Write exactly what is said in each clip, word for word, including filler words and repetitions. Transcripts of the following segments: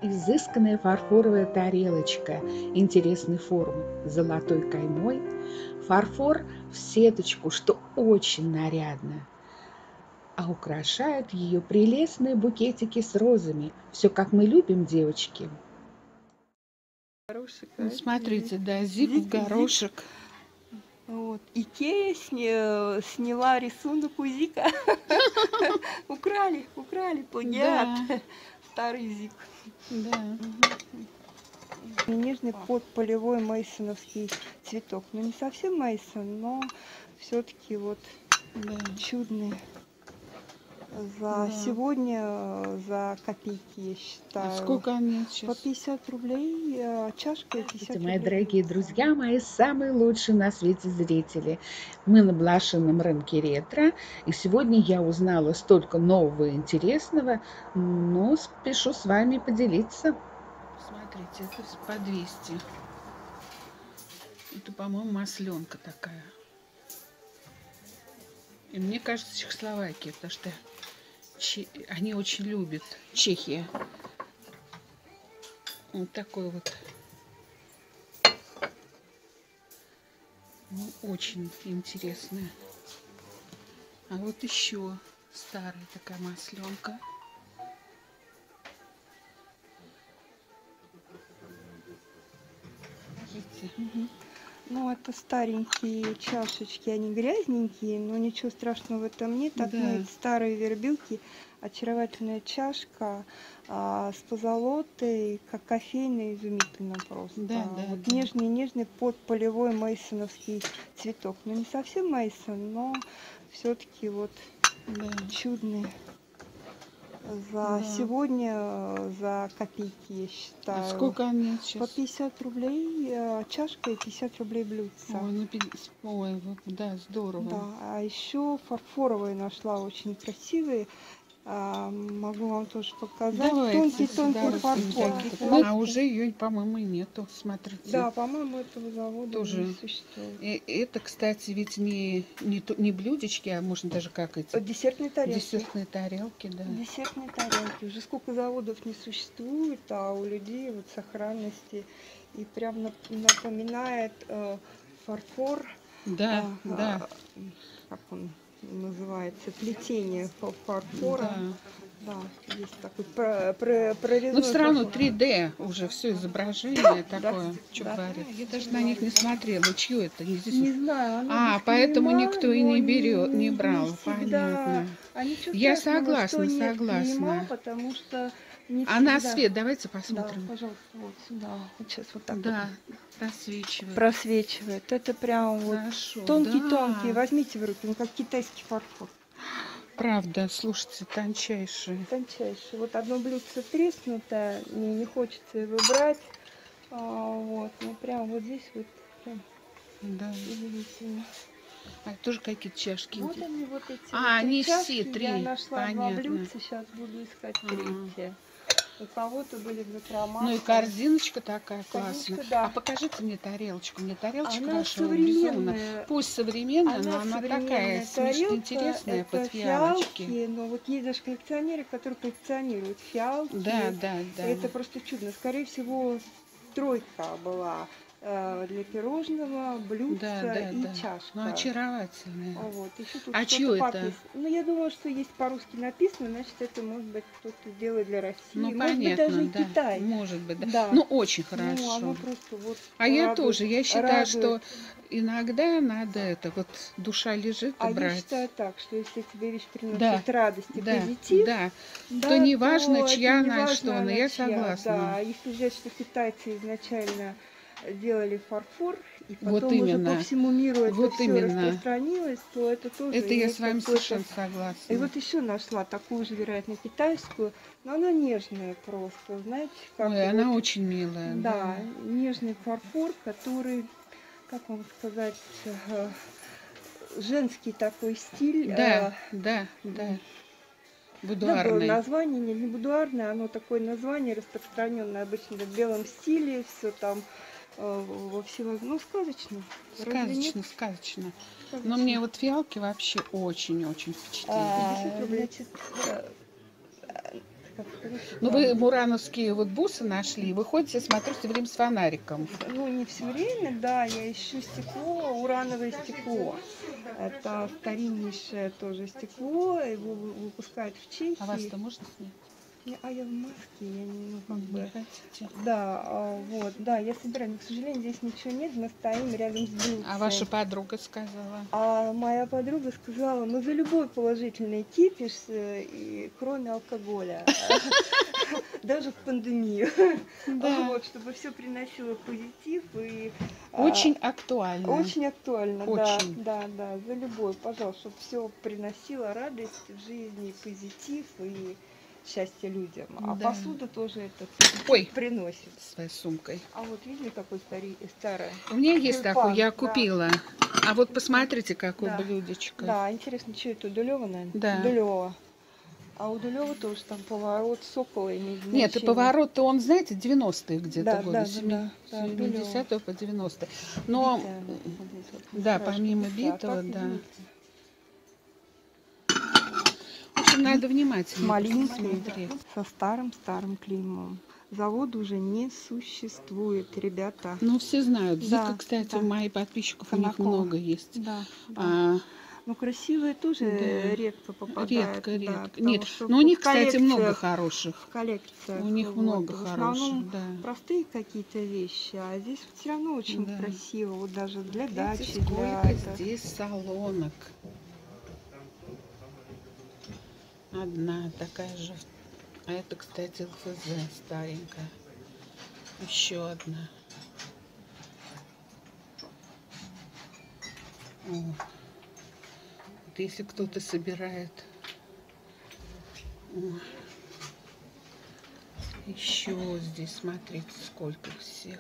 изысканная фарфоровая тарелочка интересной формы с золотой каймой, фарфор в сеточку, что очень нарядно, а украшают ее прелестные букетики с розами. Все, как мы любим, девочки. Горошек, Ну, а? смотрите, да, зип Зип, в горошек. Вот. Икея сня... сняла рисунок у Зика. Украли, украли, плагиат. Да. Старый Зик. Да. Нежный подполевой мейсоновский цветок. Ну, не совсем мейсон, но все-таки вот Да. чудный. За Да. сегодня за копейки, я считаю. А сколько они сейчас? По пятьдесят рублей чашка и пятьдесят Мои рублей. дорогие друзья, мои самые лучшие на свете зрители. Мы на блошином рынке ретро. И сегодня я узнала столько нового и интересного, но спешу с вами поделиться. Смотрите, это по двести. Это, по-моему, масленка такая. И мне кажется, Чехословакия, потому что че... они очень любят Чехия. Вот такой вот. Ну, очень интересная. А вот еще старая такая масленка. Видите? Угу. Ну, это старенькие чашечки, они грязненькие, но ничего страшного в этом нет. Так, Да. мы старые вербилки, очаровательная чашка а, с позолотой, как кофейная, изумительно просто. Да, да, вот да. нежный-нежный подполевой мейсоновский цветок. Ну, не совсем мейсон, но все-таки вот Да. чудный. За Да. сегодня за копейки, я считаю. А сколько они сейчас? По пятьдесят рублей чашка и пятьдесят рублей блюдца. Ой, ну, ой, да, здорово. Да, а еще фарфоровые нашла очень красивые. А, могу вам тоже показать. Тонкий-тонкий фарфор. Да. А уже ее, по-моему, нету, смотрите. Да, по-моему, этого завода тоже не существует. И это, кстати, ведь не, не, не блюдечки, а можно даже как эти... Десертные тарелки. Десертные тарелки, да. Десертные тарелки. Уже сколько заводов не существует, а у людей вот сохранности. И прям напоминает э, фарфор. Да, а, да. А, как он называется? Плетение фарфора. Да. Да, есть такой про, про, прорезной. Ну, все равно фарфор. три дэ уже все изображение такое, Да, что да. говорят. Я даже на них не смотрела, чье это. Не, здесь... Не знаю. А, поэтому никто и не берет, не брал, не понятно. А Я страшного, согласна, что согласна. Нет клейма, потому что не а на всегда... свет давайте посмотрим. Да, пожалуйста, вот сюда. Вот сейчас вот так да, вот. просвечивает. Просвечивает. Это прям вот тонкий-тонкий. Да. Возьмите в руки, ну как китайский фарфор. Правда, слушайте, тончайшие. Тончайшие. Вот одно блюдце треснутое, мне не хочется его брать. А, вот, ну прям вот здесь вот прям да. удивительно. А тоже какие-то чашки. Вот они, вот эти а, вот они чашки. все три. Я нашла Понятно. два блюдца, сейчас буду искать Ага. третье. У кого-то были в закромах. Ну и корзиночка такая Корзиночка, классная. да. А покажите мне тарелочку. Мне тарелочка Она ваша современная. безумно. Пусть современная, она но она такая тарелка, смешно интересная это под фиалочки. фиалки, но вот есть даже коллекционеры, которые коллекционируют фиалки. Да, да, да. Это просто чудно. Скорее всего, тройка была э, для пирожного, блюдца да, да, и да. чашка. Ну, очаровательная. Вот. Еще тут а чье это? Ну, я думаю, что есть по-русски написано, значит, это может быть кто-то делает для России. Ну, может понятно, быть, даже да. Китай. Может быть, да. Да. Ну, очень хорошо. Ну, оно просто вот а я радует, тоже, я считаю, радует. что иногда надо это, вот душа лежит и а брать. я считаю так, что если тебе вещь приносит да. радость и да. позитив, да. да, то неважно, то чья не она, важно, что она, она я чья. согласна. Да, если взять, что китайцы изначально делали фарфор, и потом вот именно. уже по всему миру это вот все именно. распространилось, то это тоже это я с вами совершенно согласна. И вот еще нашла такую же, вероятно, китайскую, но она нежная просто, знаете, как Ой, вот, она очень милая. Да, да, нежный фарфор, который, как вам сказать, женский такой стиль. Да, э, да, да. Будуарное. Забыла название, не, не будуарное, оно такое название распространенное обычно в белом стиле, все там э, во всего, ну, сказочно. Сказочно, сказочно. Но мне вот фиалки вообще очень-очень впечатлили. А, значит, как сказать, Ну, вы мурановские вот бусы нашли, вы ходите, смотрю, все время с фонариком. Ну, не все время, да, я ищу стекло, урановое стекло. Это стариннейшее тоже стекло, его выпускают в Чехии. А вас-то можно снять? А я в маске, я не, ну, как не бы... хотите. Да, вот, да, я собираю, но, к сожалению, здесь ничего нет, мы стоим рядом с блюдцем. А ваша подруга сказала? А моя подруга сказала, ну, за любой положительный кипиш, и кроме алкоголя, даже в пандемию, вот, чтобы все приносило позитив и... Очень актуально. Очень актуально, да, да, да, за любой, пожалуйста, чтобы все приносило радость в жизни, позитив и счастье людям. А да. Посуда тоже это Ой, приносит. Своей сумкой. А вот видели, какой старый, старый? У меня есть тюльпан, такой, я да. купила. А вот посмотрите, какое да. блюдечко. Да, интересно, что это, Дулева, наверное? Да. Дулева. А у Дулева тоже там поворот сокола имеет значение. Нет, и поворот-то он, знаете, девяностые где-то да, годы, да, семидесятые по девяностые. Но, Битая, да, помимо битого, да. В общем, надо внимательно Малинкой, смотреть. со старым-старым клеймом. Завода уже не существует, ребята. Ну, все знают. Зика, да, кстати, да. у моих подписчиков Конакова. У них много есть. Да, да. А, ну, красивые тоже да. редко попадают. Редко, да, редко. Нет, но у них, кстати, много хороших. Коллекциях. У них вот. много В хороших, основном да. простые какие-то вещи, а здесь все равно очень да. красиво. Вот даже для Видите, дачи. сколько для... здесь салонок. Одна такая же. А это, кстати, ЛФЗ старенькая. Еще одна. О. Вот если кто-то собирает. О. Еще здесь, смотрите, сколько всех.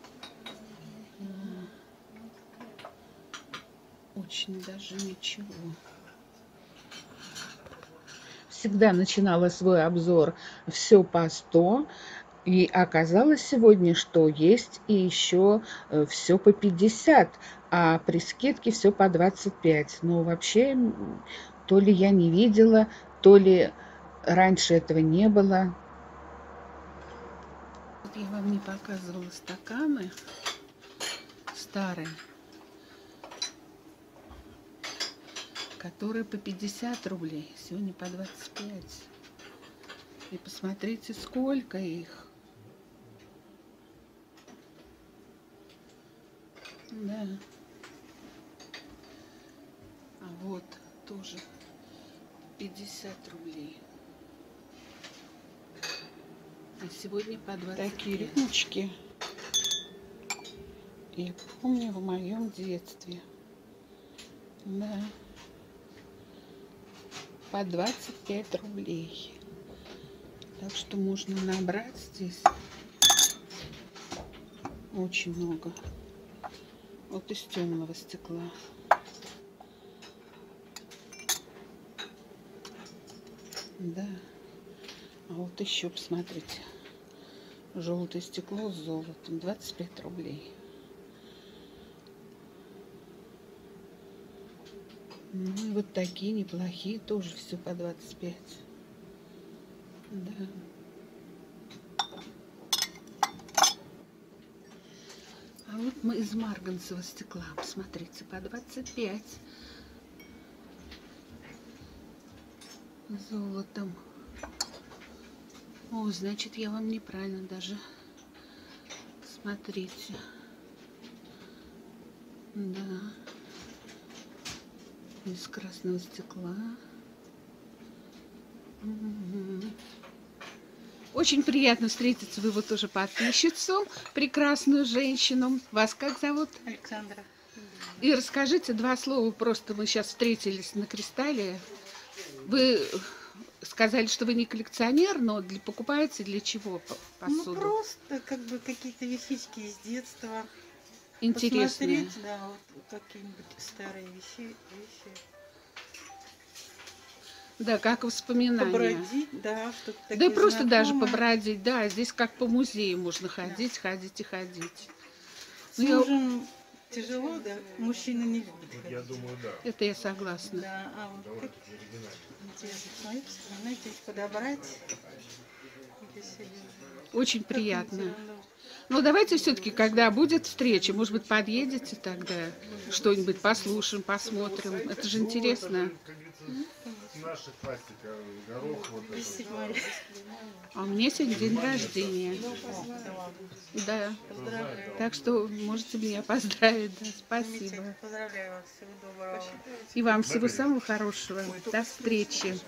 Очень даже ничего. Всегда начинала свой обзор все по сто. И оказалось сегодня, что есть и еще все по пятьдесят, а при скидке все по двадцать пять. Но вообще, то ли я не видела, то ли раньше этого не было. Вот я вам не показывала стаканы старые, которые по пятьдесят рублей, сегодня по двадцать пять. И посмотрите, сколько их. Да. А вот тоже пятьдесят рублей. А сегодня по двадцать пять. Такие рюмочки. Я помню в моем детстве. Да. По двадцать пять рублей. Так что можно набрать здесь очень много. Вот из темного стекла. Да. А вот еще, посмотрите. Желтое стекло с золотом. двадцать пять рублей. Ну и вот такие неплохие. Тоже все по двадцать пять. Да. А вот мы из марганцевого стекла. Посмотрите, по двадцать пять. Золотом. О, значит, я вам неправильно даже. Смотрите. Да. Из красного стекла. Угу. Очень приятно встретиться. Вы вот тоже подписчицу, прекрасную женщину. Вас как зовут? Александра. И расскажите два слова. Просто мы сейчас встретились на Кристалле. Вы сказали, что вы не коллекционер, но для, покупаете для чего посуду? Ну, просто как бы какие-то вещички из детства. Интересные. Посмотреть, да, вот какие-нибудь старые вещи, вещи. Да, как воспоминания. Побродить, да, что-то Да такие просто знакомые. даже побродить, да, здесь как по музею можно ходить, да. ходить и ходить. С ну, мужем я... тяжело, да, мужчина не любит ходить. Я думаю, да. Это я согласна. Да, а вот как интересно, смотрите, знаете, подобрать Очень приятно. Ну, давайте все-таки, когда будет встреча, может быть, подъедете тогда, что-нибудь послушаем, посмотрим. Это же интересно. Наша классика, горох, вот это. А у меня сегодня день рождения. Да. Так что можете меня поздравить. Да, спасибо. Поздравляю вас, всего доброго. И вам всего самого хорошего. До встречи.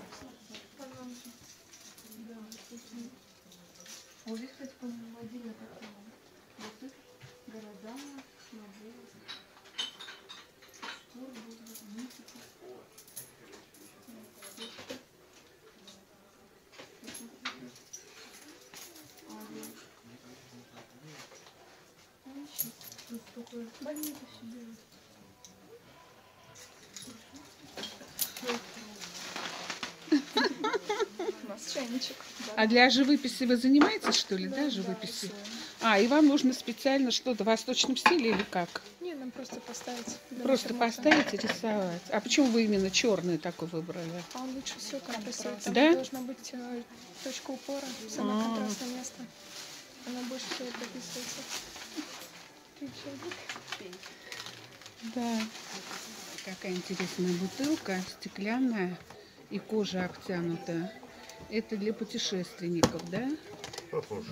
У нас чайничек. А для живописи вы занимаетесь, что ли, да, живописью? А, и вам нужно специально что-то в восточном стиле или как? Не, нам просто поставить. для Просто интернета. поставить и рисовать. А почему вы именно черный такой выбрали? А он лучше всего контрастирует. Там Да? должна быть э, точка упора, самое А. контрастное место. Она больше всего прописывается. Ты чё? Да. Какая интересная бутылка, стеклянная и кожа обтянута. Это для путешественников, да? Похоже.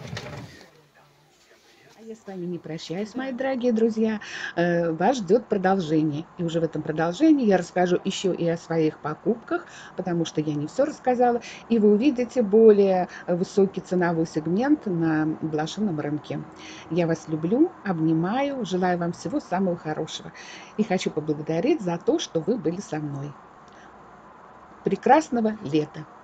А я с вами не прощаюсь, мои дорогие друзья. Э, Вас ждет продолжение. И уже в этом продолжении я расскажу еще и о своих покупках, потому что я не все рассказала. И вы увидите более высокий ценовой сегмент на блошином рынке. Я вас люблю, обнимаю, желаю вам всего самого хорошего. И хочу поблагодарить за то, что вы были со мной. Прекрасного лета!